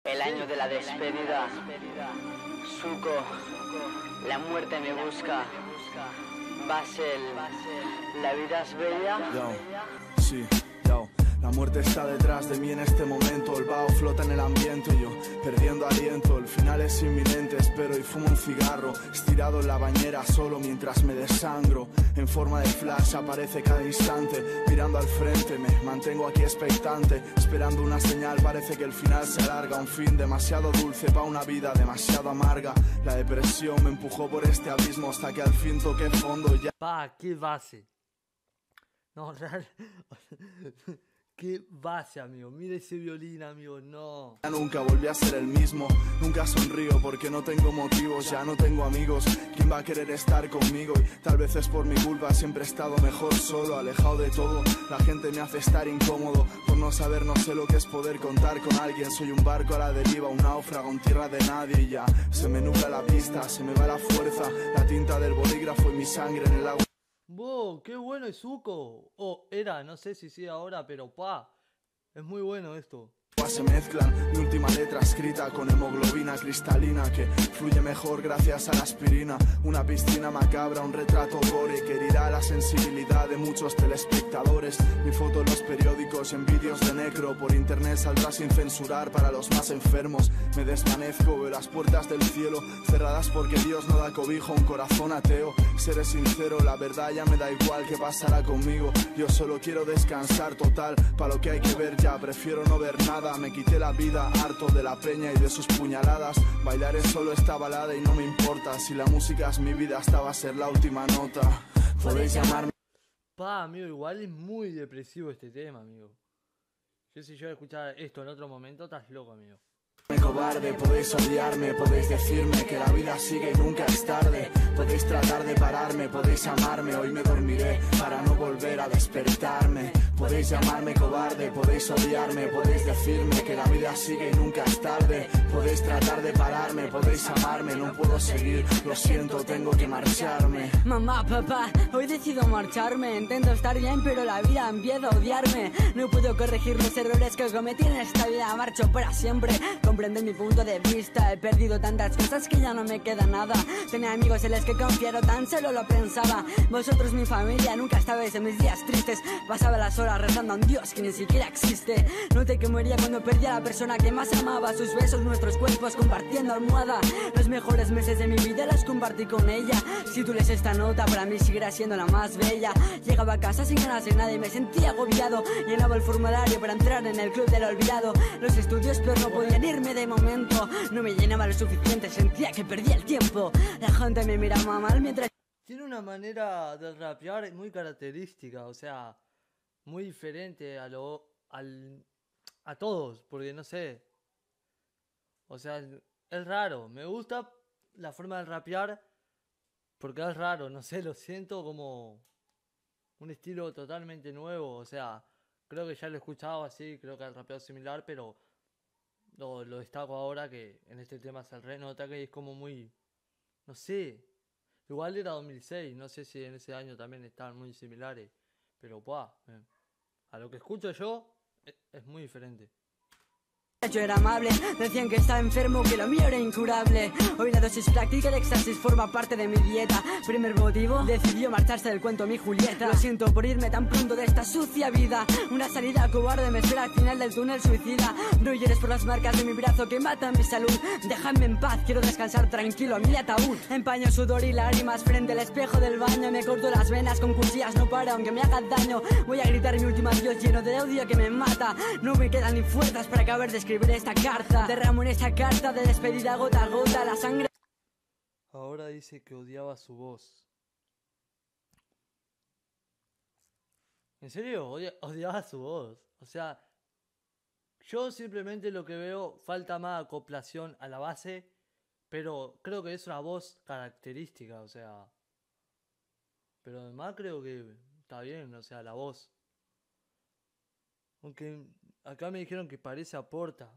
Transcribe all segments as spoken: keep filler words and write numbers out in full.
El año de la despedida. Zuko, la muerte me busca. Basel, la vida es bella. Yo, sí, yo. La muerte está detrás de mí en este momento. El vaho flota en el ambiente y yo perdiendo aliento. El final es inminente, espero y fumo un cigarro, estirado en la bañera solo mientras me desangro. En forma de flash aparece cada instante, mirando al frente me mantengo aquí expectante, esperando una señal. Parece que el final se alarga, un fin demasiado dulce pa' una vida demasiado amarga. La depresión me empujó por este abismo hasta que al fin toqué fondo y ya... Pa, qué base. No, real. Qué base, amigo. Mira ese violín, amigo. No. Ya nunca volví a ser el mismo. Nunca sonrío porque no tengo motivos. Ya no tengo amigos. ¿Quién va a querer estar conmigo? Y tal vez es por mi culpa. Siempre he estado mejor solo, alejado de todo. La gente me hace estar incómodo. Por no saber, no sé lo que es poder contar con alguien. Soy un barco a la deriva, un náufrago en tierra de nadie. Y ya se me nubla la pista, se me va la fuerza. La tinta del bolígrafo y mi sangre en el agua. Wow, qué bueno es Zuko. Oh, era, no sé si sí ahora, pero pa, es muy bueno esto. Se mezclan, mi última letra escrita con hemoglobina cristalina que fluye mejor gracias a la aspirina. Una piscina macabra, un retrato gore que herirá la sensibilidad de muchos telespectadores. Mi foto en los periódicos, en vídeos de necro. Por internet saldrá sin censurar para los más enfermos. Me desvanezco, veo las puertas del cielo cerradas porque Dios no da cobijo a un corazón ateo. Seré sincero, la verdad ya me da igual qué pasará conmigo. Yo solo quiero descansar total, para lo que hay que ver ya prefiero no ver nada. Me quité la vida, harto de la peña y de sus puñaladas. Bailaré solo esta balada y no me importa. Si la música es mi vida, esta va a ser la última nota. Podéis llamarme... Pa, amigo, igual es muy depresivo este tema, amigo. Yo si yo escuchar esto en otro momento, estás loco, amigo. Cobarde, podéis odiarme, podéis decirme que la vida sigue y nunca es tarde. Podéis tratar de pararme, podéis amarme, hoy me dormiré para no volver a despertarme. Podéis llamarme cobarde, podéis odiarme, podéis decirme que la vida sigue y nunca es tarde. Podéis tratar de pararme, podéis amarme, no puedo seguir, lo siento, tengo que marcharme. Mamá, papá, hoy decido marcharme. Intento estar bien, pero la vida empieza a odiarme. No puedo corregir los errores que cometí en esta vida, marcho para siempre. Comprende mi punto de vista, he perdido tantas cosas que ya no me queda nada. Tenía amigos en los que confiaron, tan solo lo pensaba. Vosotros, mi familia, nunca estabais en mis días tristes. Pasaba las horas rezando a un Dios que ni siquiera existe. Noté que moría cuando perdí a la persona que más amaba. Sus besos, nuestros cuerpos compartiendo almohada. Los mejores meses de mi vida los compartí con ella. Si tú lees esta nota, para mí seguirá siendo la más bella. Llegaba a casa sin ganas de nada y me sentía agobiado. Llenaba el formulario para entrar en el club del olvidado. Los estudios pero no podían irme de momento. No me llenaba lo suficiente, sentía que perdía el tiempo. La gente me miraba mal mientras... Tiene una manera de rapear muy característica, o sea, muy diferente a lo... Al, a todos, porque no sé. O sea, es raro. Me gusta la forma de rapear porque es raro, no sé, lo siento como un estilo totalmente nuevo. O sea, creo que ya lo he escuchado así, creo que ha rapeado similar, pero lo, lo destaco ahora que en este tema se renota que es como muy, no sé, igual era dos mil seis, no sé si en ese año también estaban muy similares, pero pa, eh, a lo que escucho yo es, es muy diferente. Yo era amable, decían que estaba enfermo, que lo mío era incurable. Hoy la dosis práctica de éxtasis forma parte de mi dieta. Primer motivo, decidió marcharse del cuento mi Julieta. Lo siento por irme tan pronto de esta sucia vida. Una salida cobarde me espera al final del túnel suicida. No llores por las marcas de mi brazo que matan mi salud. Déjame en paz, quiero descansar tranquilo a mi ataúd. Empaño sudor y lágrimas frente al espejo del baño. Me corto las venas con cuchillas, no para aunque me haga daño. Voy a gritar mi último adiós lleno de odio que me mata. No me quedan ni fuerzas para acabar de escribir esta carta. Derramo en esta carta de despedida gota a gota la sangre. Ahora dice que odiaba su voz. ¿En serio? Odia, odiaba su voz. O sea, yo simplemente lo que veo, falta más acoplación a la base, pero creo que es una voz característica, o sea. Pero además creo que está bien, o sea, la voz. Aunque acá me dijeron que parece a Porta.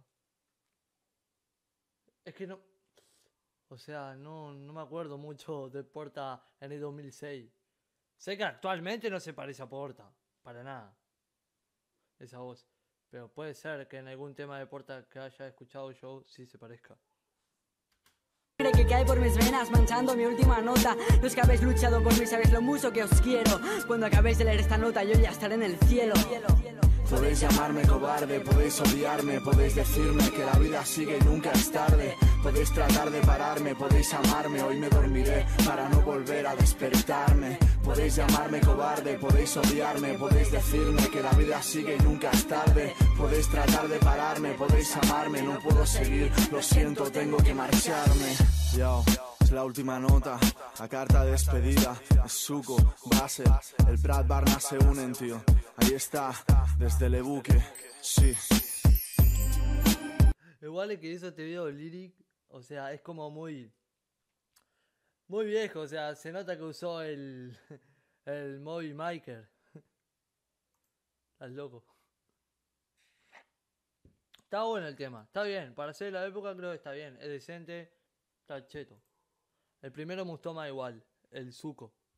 Es que no... O sea, no, no me acuerdo mucho de Porta en el dos mil seis. Sé que actualmente no se parece a Porta. Para nada. Esa voz. Pero puede ser que en algún tema de Porta que haya escuchado yo sí se parezca. Que cae por mis venas manchando mi última nota. Los que habéis luchado por mí sabéis lo mucho que os quiero. Cuando acabéis de leer esta nota yo ya estaré en el cielo. Podéis llamarme cobarde, podéis odiarme, podéis decirme que la vida sigue y nunca es tarde. Podéis tratar de pararme, podéis amarme, hoy me dormiré para no volver a despertarme. Podéis llamarme cobarde, podéis odiarme, podéis decirme que la vida sigue y nunca es tarde. Podéis tratar de pararme, podéis amarme, no puedo seguir, lo siento, tengo que marcharme. Yo, es la última nota, la carta de despedida, es Zuko, Basel, el Brad Barna se unen, tío. Ahí está, desde el buque, sí. Igual el que hizo este video lyric, o sea, es como muy... Muy viejo, o sea, se nota que usó el... El Movie Maker. Estás loco. Está bueno el tema, está bien. Para ser la época creo que está bien. Es decente, está cheto. El primero me gustó más igual, el Zuko.